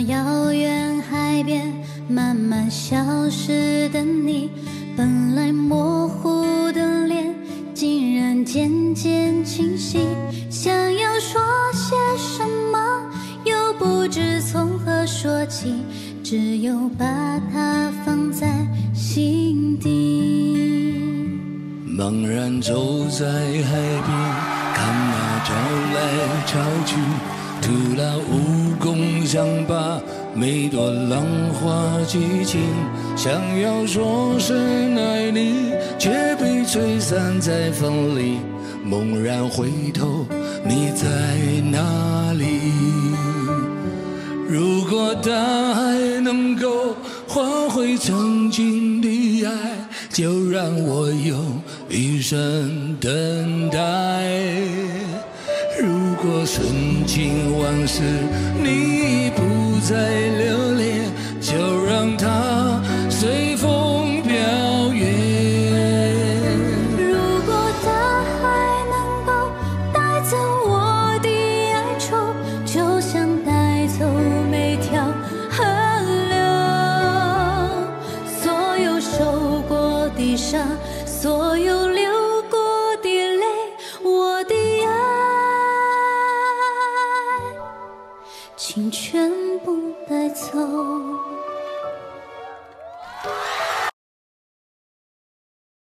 遥远海边慢慢消失的你，本来模糊的脸竟然渐渐清晰，想要说些什么又不知从何说起，只有把它放在心底。 茫然走在海边，看那潮来潮去，徒劳无功想把每朵浪花记清，想要说声爱你，却被吹散在风里，猛然回头，你在哪里？如果大海能够换回曾经的爱，就让我用一生等待。如果深情往事你不再留恋，就让它随风飘远。 如果大海能够带走我的哀愁，就像带走每条河流，所有受过的伤，所有流过的泪，我的爱请全